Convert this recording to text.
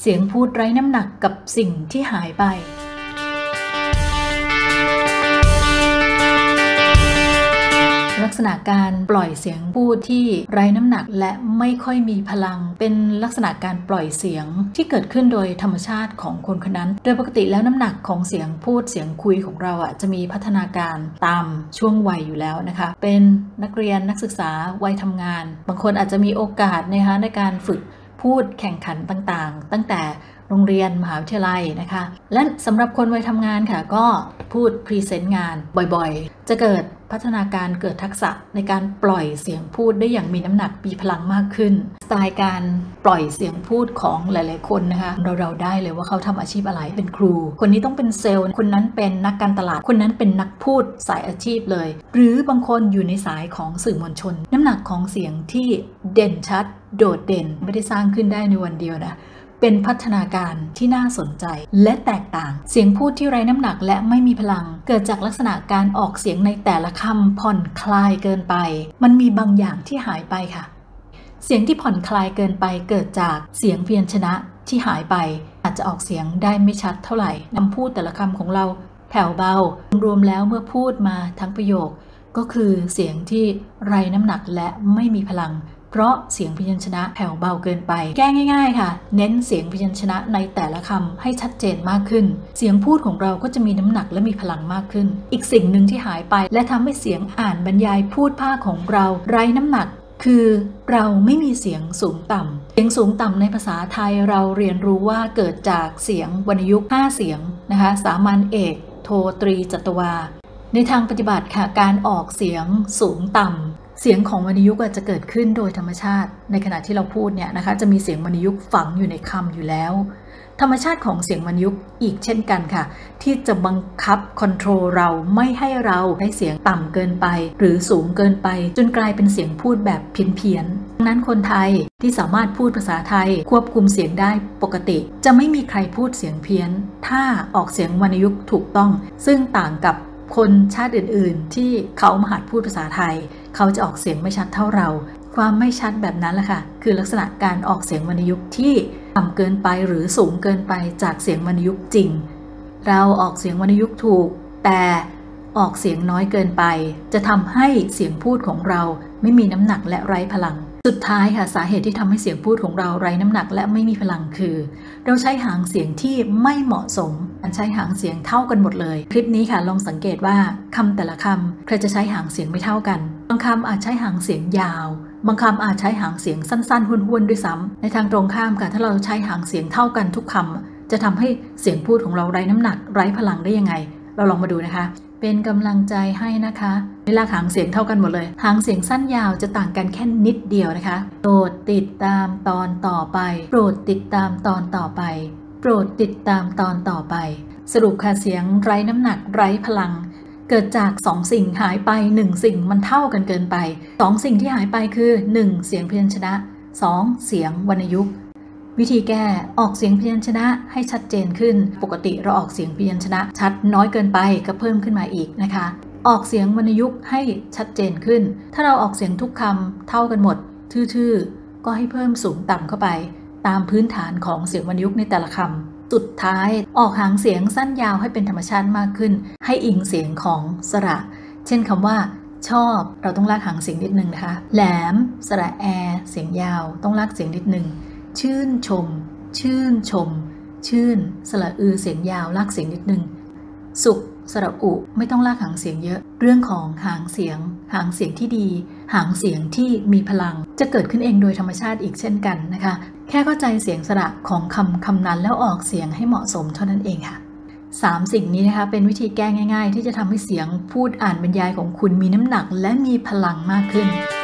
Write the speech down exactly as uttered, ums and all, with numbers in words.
เสียงพูดไร้น้ำหนักกับสิ่งที่หายไปลักษณะการปล่อยเสียงพูดที่ไร้น้ำหนักและไม่ค่อยมีพลังเป็นลักษณะการปล่อยเสียงที่เกิดขึ้นโดยธรรมชาติของคนคนนั้นโดยปกติแล้วน้ำหนักของเสียงพูดเสียงคุยของเราอ่ะจะมีพัฒนาการตามช่วงวัยอยู่แล้วนะคะเป็นนักเรียนนักศึกษาวัยทำงานบางคนอาจจะมีโอกาสนะคะในการฝึกพูดแข่งขันต่างๆตั้งแต่โรงเรียนมหาวิทยาลัยนะคะและสำหรับคนวัยทำงานค่ะก็พูดพรีเซนต์งานบ่อยๆจะเกิดพัฒนาการเกิดทักษะในการปล่อยเสียงพูดได้อย่างมีน้ำหนักมีพลังมากขึ้นสไตล์การปล่อยเสียงพูดของหลายๆคนนะคะเราเราได้เลยว่าเขาทำอาชีพอะไรเป็นครูคนนี้ต้องเป็นเซลล์คนนั้นเป็นนักการตลาดคนนั้นเป็นนักพูดสายอาชีพเลยหรือบางคนอยู่ในสายของสื่อมวลชนน้ำหนักของเสียงที่เด่นชัดโดดเด่นไม่ได้สร้างขึ้นได้ในวันเดียวนะเป็นพัฒนาการที่น่าสนใจและแตกต่างเสียงพูดที่ไร้น้ำหนักและไม่มีพลังเกิดจากลักษณะการออกเสียงในแต่ละคำผ่อนคลายเกินไปมันมีบางอย่างที่หายไปค่ะเสียงที่ผ่อนคลายเกินไปเกิดจากเสียงพยัญชนะที่หายไปอาจจะออกเสียงได้ไม่ชัดเท่าไหร่คำพูดแต่ละคำของเราแผ่วเบารวมแล้วเมื่อพูดมาทั้งประโยคก็คือเสียงที่ไร้น้ำหนักและไม่มีพลังเพราะเสียงพยัญชนะแผ่วเบาเกินไปแก้ง่ายๆค่ะเน้นเสียงพยัญชนะในแต่ละคำให้ชัดเจนมากขึ้นเสียงพูดของเราก็จะมีน้ำหนักและมีพลังมากขึ้นอีกสิ่งหนึ่งที่หายไปและทำให้เสียงอ่านบรรยายพูดภาคของเราไร้น้ำหนักคือเราไม่มีเสียงสูงต่ำเสียงสูงต่ำในภาษาไทยเราเรียนรู้ว่าเกิดจากเสียงวรรณยุกต์ห้าเสียงนะคะสามัญเอกโทตรีจัตวาในทางปฏิบัติค่ะการออกเสียงสูงต่ำเสียงของวรรณยุกต์จะเกิดขึ้นโดยธรรมชาติในขณะที่เราพูดเนี่ยนะคะจะมีเสียงวรรณยุกต์ฝังอยู่ในคำอยู่แล้วธรรมชาติของเสียงวรรณยุกต์อีกเช่นกันค่ะที่จะบังคับคอนโทรลเราไม่ให้เราให้เสียงต่ำเกินไปหรือสูงเกินไปจนกลายเป็นเสียงพูดแบบเพี้ยนๆดังนั้นคนไทยที่สามารถพูดภาษาไทยควบคุมเสียงได้ปกติจะไม่มีใครพูดเสียงเพี้ยนถ้าออกเสียงวรรณยุกต์ถูกต้องซึ่งต่างกับคนชาติอื่นๆที่เขามาหัดพูดภาษาไทยเขาจะออกเสียงไม่ชัดเท่าเราความไม่ชัดแบบนั้นแหละค่ะคือลักษณะการออกเสียงวรรณยุกต์ที่ต่ำเกินไปหรือสูงเกินไปจากเสียงวรรณยุกต์จริงเราออกเสียงวรรณยุกต์ถูกแต่ออกเสียงน้อยเกินไปจะทำให้เสียงพูดของเราไม่มีน้ำหนักและไร้พลังสุดท้ายค่ะสาเหตุที่ทำให้เสียงพูดของเราไร้น้ำหนักและไม่มีพลังคือเราใช้หางเสียงที่ไม่เหมาะสมการใช้หางเสียงเท่ากันหมดเลยคลิปนี้ค่ะลองสังเกตว่าคำแต่ละคำใครจะใช้หางเสียงไม่เท่ากันบางคำอาจใช้หางเสียงยาวบางคำอาจใช้หางเสียงสั้นๆห้วนๆด้วยซ้ำในทางตรงข้ามค่ะถ้าเราใช้หางเสียงเท่ากันทุกคำจะทำให้เสียงพูดของเราไร้น้ำหนักไร้พลังได้ยังไงเราลองมาดูนะคะเป็นกำลังใจให้นะคะเวลาหางเสียงเท่ากันหมดเลยหางเสียงสั้นยาวจะต่างกันแค่นิดเดียวนะคะโปรดติดตามตอนต่อไปโปรดติดตามตอนต่อไปโปรดติดตามตอนต่อไปสรุปค่ะเสียงไร้น้ำหนักไร้พลังเกิดจากสองสิ่งหายไปหนึ่งสิ่งมันเท่ากันเกินไปสองสิ่งที่หายไปคือหนึ่งเสียงพยัญชนะสองเสียงวรรณยุกต์วิธีแก้ออกเสียงพยัญชนะให้ชัดเจนขึ้นปกติเราออกเสียงพยัญชนะชัดน้อยเกินไปก็เพิ่มขึ้นมาอีกนะคะออกเสียงวรรณยุกต์ให้ชัดเจนขึ้นถ้าเราออกเสียงทุกคำเท่ากันหมดทื่อๆก็ให้เพิ่มสูงต่ำเข้าไปตามพื้นฐานของเสียงวรรณยุกต์ในแต่ละคำสุดท้ายออกหางเสียงสั้นยาวให้เป็นธรรมชาติมากขึ้นให้อิงเสียงของสระเช่นคำว่าชอบเราต้องลากหางเสียงนิดนึงนะคะแหลมสระแอเสียงยาวต้องลากเสียงนิดนึงชื่นชมชื่นชมชื่นสระอือเสียงยาวลากเสียงนิดนึงสุขสระอุไม่ต้องลากหางเสียงเยอะเรื่องของหางเสียงหางเสียงที่ดีหางเสียงที่มีพลังจะเกิดขึ้นเองโดยธรรมชาติอีกเช่นกันนะคะแค่เข้าใจเสียงสระของคำคำนั้นแล้วออกเสียงให้เหมาะสมเท่านั้นเองค่ะสามสิ่งนี้นะคะเป็นวิธีแก้ง่ายๆที่จะทำให้เสียงพูดอ่านบรรยายของคุณมีน้ำหนักและมีพลังมากขึ้น